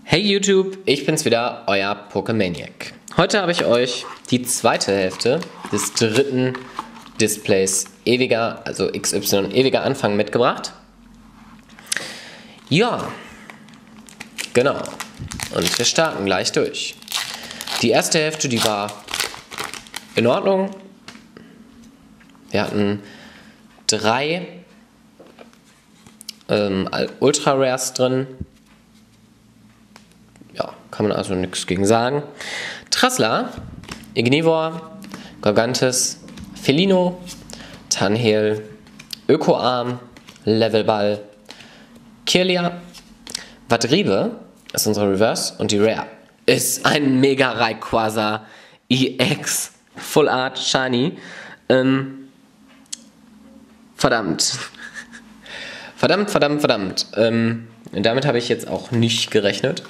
Hey YouTube, ich bin's wieder, euer Pokemaniac. Heute habe ich euch die zweite Hälfte des dritten Displays ewiger, also XY ewiger Anfang mitgebracht. Ja, genau. Und wir starten gleich durch. Die erste Hälfte, die war in Ordnung. Wir hatten 3 Ultra Rares drin. Ja, kann man also nichts gegen sagen. Trassler, Ignivor, Gargantis, Felino, Tanheel, Öko-Arm, Levelball, Kirlia, Vadriebe ist unsere Reverse und die Rare ist ein Mega Rayquaza EX Full Art Shiny. Verdammt. Verdammt. Damit habe ich jetzt auch nicht gerechnet.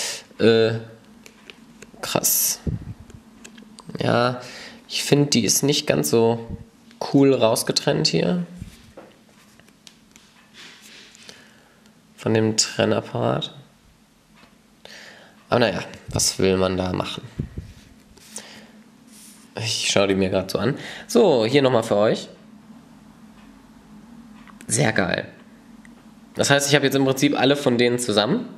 Krass. Ja, ich finde, die ist nicht ganz so cool rausgetrennt hier. Von dem Trennapparat. Aber naja, was will man da machen? Ich schaue die mir gerade so an. So, hier nochmal für euch. Sehr geil. Das heißt, ich habe jetzt im Prinzip alle von denen zusammen.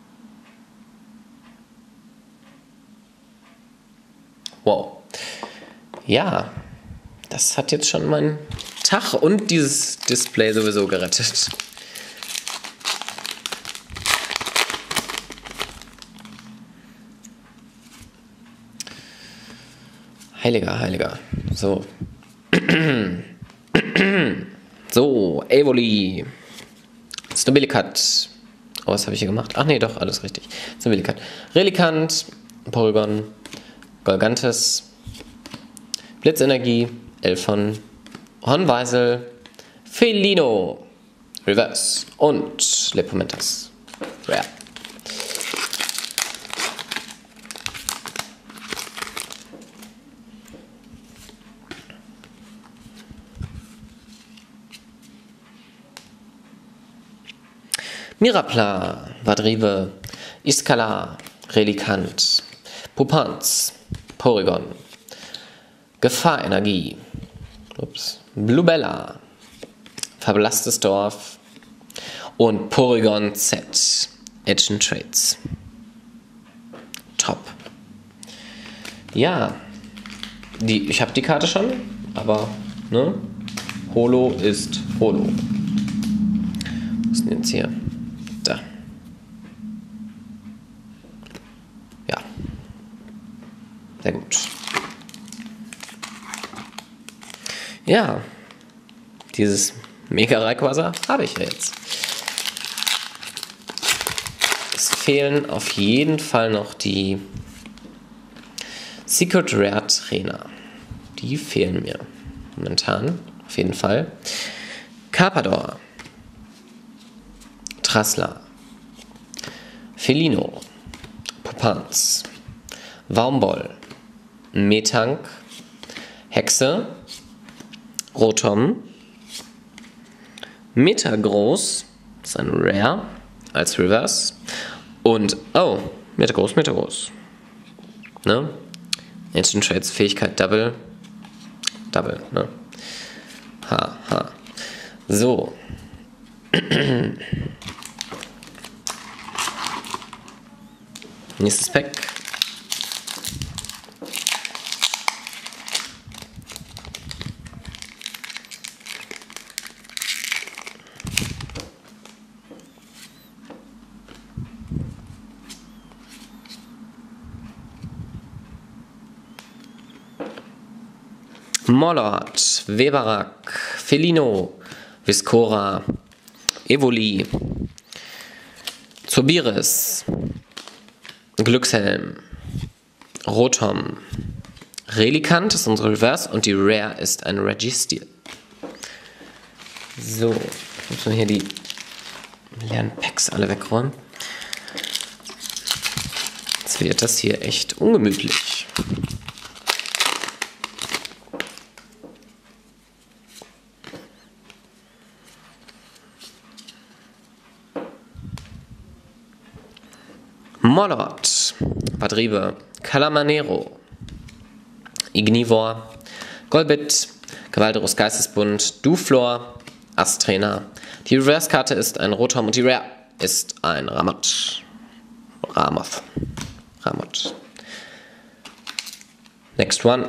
Wow. Ja, das hat jetzt schon meinen Tag und dieses Display sowieso gerettet. Heiliger. So. So, Evoli. Stabilicat. Oh, was habe ich hier gemacht? Ach nee, doch, alles richtig. Stabilicat. Relicanth, Porygon, Gargantis, Blitzenergie, Elfon, Hornweisel, Felino, Reverse und Lepomentas. Rare. Mirapla, Vadriebe, Iskala, Relicanth, Pupanz, Porygon, Gefahrenergie, Blubella, Verblasstes Dorf und Porygon Z. Action Trades. Top. Ja, ich habe die Karte schon, aber ne? Holo ist Holo. Was ist denn jetzt hier? Da. Ja. Sehr gut. Ja. Dieses Mega Rayquaza habe ich ja jetzt. Es fehlen auf jeden Fall noch die Secret Rare Trainer. Die fehlen mir momentan. Auf jeden Fall. Carpador. Trassler, Felino, Pupanz, Wormboll, Metank, Hexe, Rotom, Metagross, das ist ein Rare als Reverse und, oh, Metagross. Ne? Ancient Trades Fähigkeit Double, ne? So. Nächstes Pack. Mollard, Weberak, Felino, Viscora, Evoli, Zobiris, Glückshelm, Rotom, Relicanth ist unsere Reverse und die Rare ist ein Registeel. So, muss man hier die leeren Packs alle wegräumen. Jetzt wird das hier echt ungemütlich. Morlord, Vadrive, Calamanero, Ignivor, Golbit, Gewalderus Geistesbund, Duflor, Astrena. Die Reverse-Karte ist ein Rotom und die Rare ist ein Ramoth. Next one.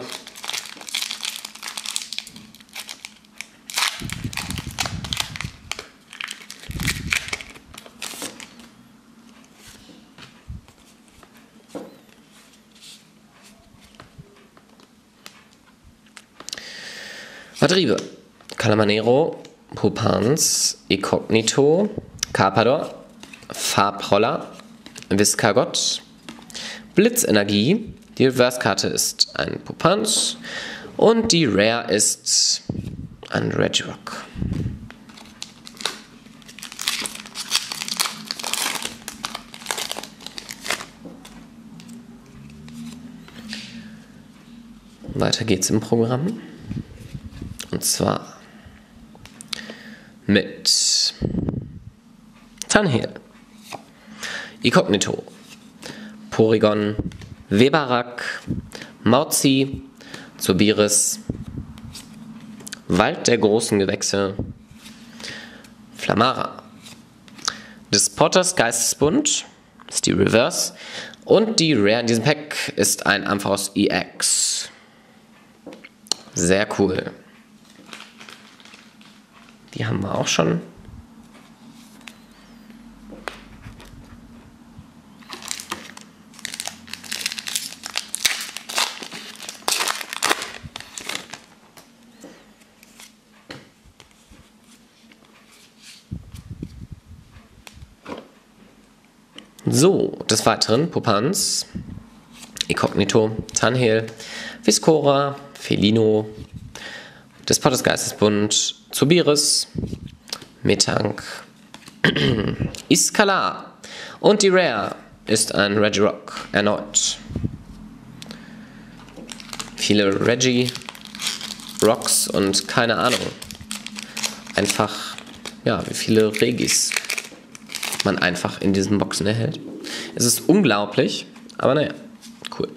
Vadrive, Calamanero, Pupans, Inkognito, Carpador, Farbroller, Viscagot, Blitzenergie. Die Reverse-Karte ist ein Pupans und die Rare ist ein Regirock. Weiter geht's im Programm. Und zwar mit Tanhel, Inkognito, Porygon, Webarak, Mauzi, Zobiris, Wald der großen Gewächse, Flamara, Despotas Geistesbund, das ist die Reverse, und die Rare in diesem Pack ist ein Ampharos EX. Sehr cool. Die haben wir auch schon. So, des Weiteren Pupans, Inkognito, Tanhel, Viscora, Felino, Despotas Geistesbund, Zobiris, Metank, Iskala und die Rare ist ein Regirock erneut. Viele Regi-Rocks und keine Ahnung. Einfach, ja, wie viele Regis man einfach in diesen Boxen erhält. Es ist unglaublich, aber naja, cool.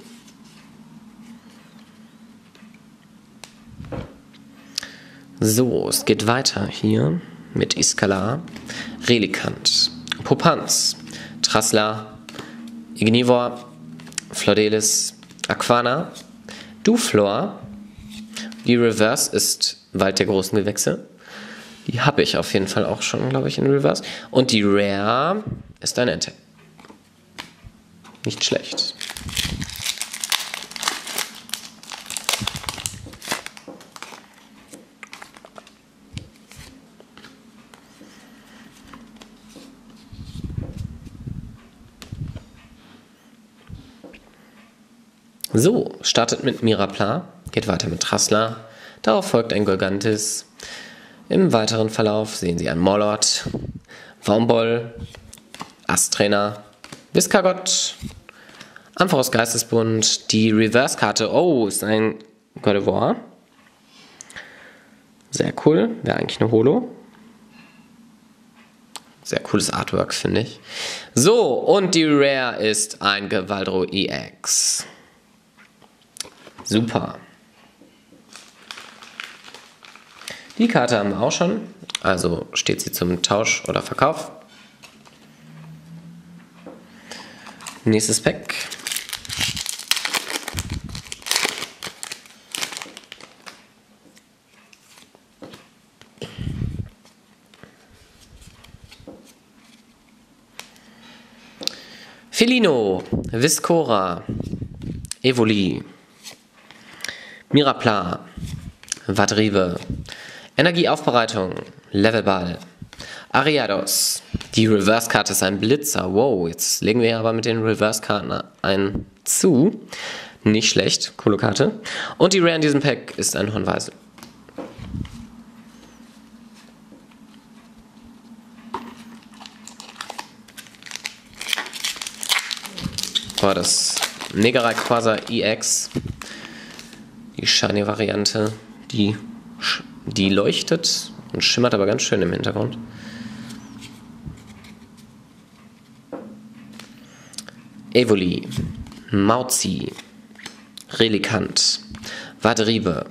So, es geht weiter hier mit Iskala, Relikant, Pupans, Trassler, Ignivor, Flordelis, Aquana, Duflor. Die Reverse ist Wald der großen Gewächse. Die habe ich auf jeden Fall auch schon, glaube ich, in Reverse. Und die Rare ist ein Entei. Nicht schlecht. So, startet mit Mirapla, geht weiter mit Trassler, darauf folgt ein Golgantis. Im weiteren Verlauf sehen Sie einen Morlord, Wombol, Astrena, Viscagot, Ampharos Geistesbund, die Reverse-Karte, oh, ist ein Gardevoir. Sehr cool, wäre eigentlich eine Holo. Sehr cooles Artwork, finde ich. So, und die Rare ist ein Gewaldro EX. Super. Die Karte haben wir auch schon, also steht sie zum Tausch oder Verkauf. Nächstes Pack. Felino, Viscora, Evoli, Mirapla, Vadrive, Energieaufbereitung, Levelball, Ariados. Die Reverse-Karte ist ein Blitzer. Wow, jetzt legen wir aber mit den Reverse-Karten einen zu. Nicht schlecht, coole Karte. Und die Rare in diesem Pack ist ein Hornweisel. Boah, das Mega Rayquaza EX, die Shiny-Variante, die leuchtet und schimmert aber ganz schön im Hintergrund. Evoli, Mauzi, Relikant, Vadrive,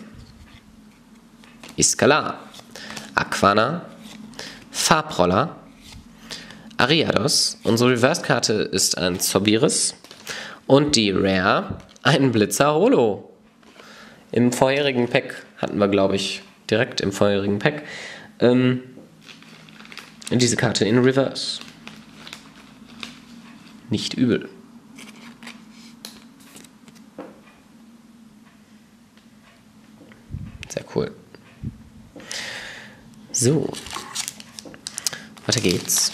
Iskala, Aquana, Farbroller, Ariados. Unsere Reverse-Karte ist ein Zobiris und die Rare ein Blitzer Holo. Im vorherigen Pack hatten wir, glaube ich, direkt im vorherigen Pack diese Karte in Reverse. Nicht übel. Sehr cool. So. Weiter geht's.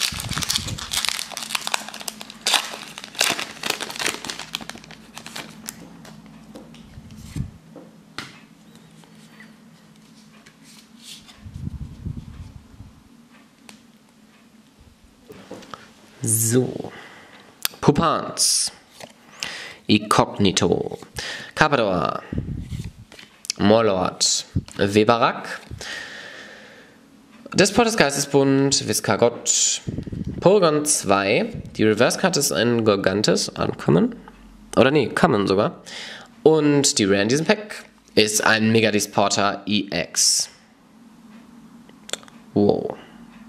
So. Pupans. Incognito. Carpador. Morlord. Weberak. Despot des Geistesbund. Viscargot. Porygon 2. Die Reverse-Karte ist ein Gorgantes. Uncommon. Oder nee, Common sogar. Und die Rare in diesem Pack ist ein Megadisporter EX. Wow.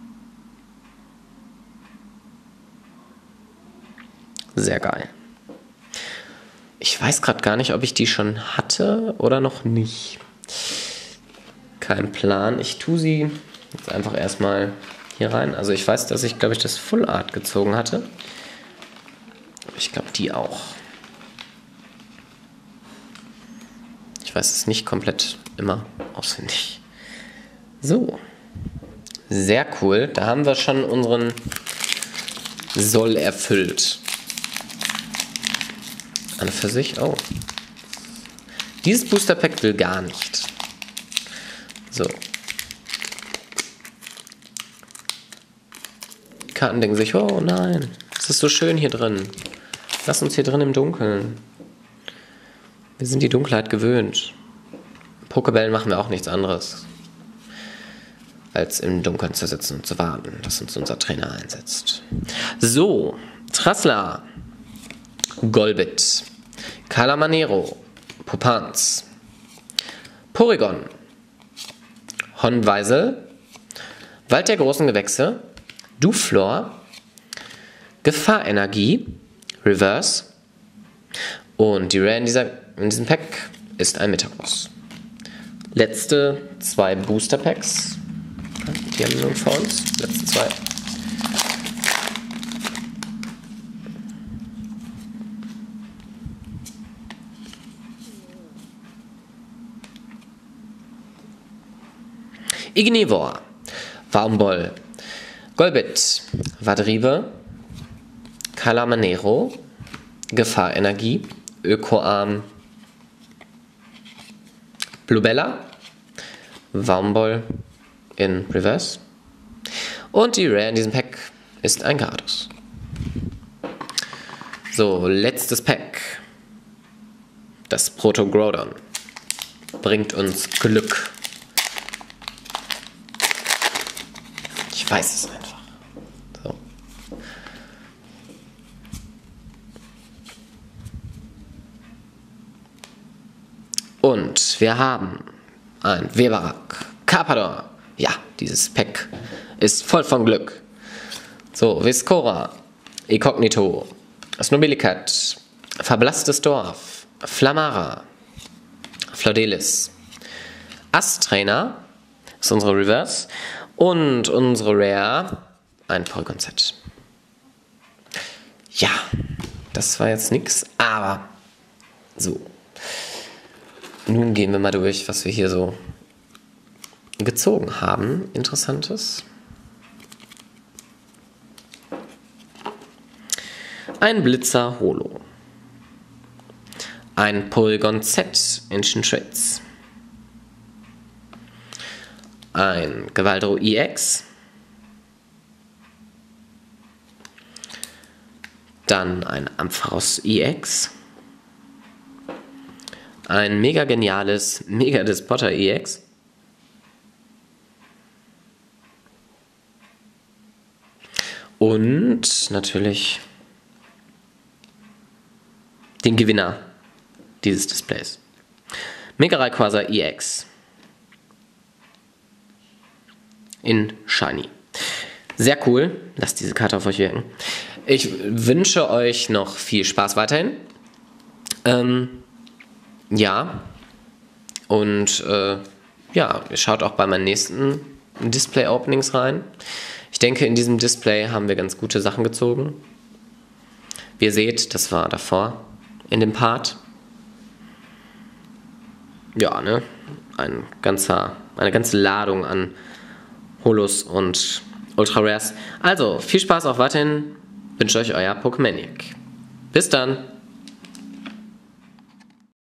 Sehr geil. Ich weiß gerade gar nicht, ob ich die schon hatte oder noch nicht. Kein Plan. Ich tue sie jetzt einfach erstmal hier rein. Also ich weiß, dass ich, glaube ich, das Full Art gezogen hatte. Ich glaube, die auch. Ich weiß es nicht komplett immer auswendig. So. Sehr cool. Da haben wir schon unseren Soll erfüllt. An für sich, oh. Dieses Booster Pack will gar nicht. So. Die Karten denken sich, oh nein, es ist so schön hier drin. Lass uns hier drin im Dunkeln. Wir sind die Dunkelheit gewöhnt. Pokebällen machen wir auch nichts anderes, als im Dunkeln zu sitzen und zu warten, dass uns unser Trainer einsetzt. So, Trassler. Golbit, Calamanero, Pupans, Porygon, Honweisel, Wald der großen Gewächse, Duflor, Gefahrenergie, Reverse und die Rare in diesem Pack ist ein Metagross. Letzte 2 Booster Packs, die haben wir nun vor uns, letzte 2. Ignivor, Warmbol, Golbit, Vadrive, Calamanero, Gefahrenergie, Ökoarm, Blubella, Warmbol in Reverse und die Rare in diesem Pack ist ein Gyarados. So, letztes Pack. Das Proto-Groudon bringt uns Glück. Ich weiß es einfach. So. Und wir haben ein Weberak, Carpador. Ja, dieses Pack ist voll von Glück. So, Viscora, Incognito, Snobilicat, Verblasstes Dorf, Flamara, Flaudelis, Astrainer, ist unsere Reverse, und unsere Rare, ein Porygon-Set. Ja, das war jetzt nix, aber so. Nun gehen wir mal durch, was wir hier so gezogen haben. Interessantes. Ein Blitzer Holo. Ein Porygon Z Ancient Traits. Ein Gavaldro EX. Dann ein Ampharos EX. Ein mega geniales Megadispotter EX. Und natürlich den Gewinner dieses Displays. Mega Rayquaza EX in Shiny. Sehr cool. Lasst diese Karte auf euch wirken. Ich wünsche euch noch viel Spaß weiterhin. Ja. Und ja, schaut auch bei meinen nächsten Display-Openings rein. Ich denke, in diesem Display haben wir ganz gute Sachen gezogen. Wie ihr seht, das war davor in dem Part. Ja, ne? Eine ganze Ladung an Holos und Ultra Rares. Also, viel Spaß auch weiterhin. Wünsche euch euer Pokemaniac. Bis dann!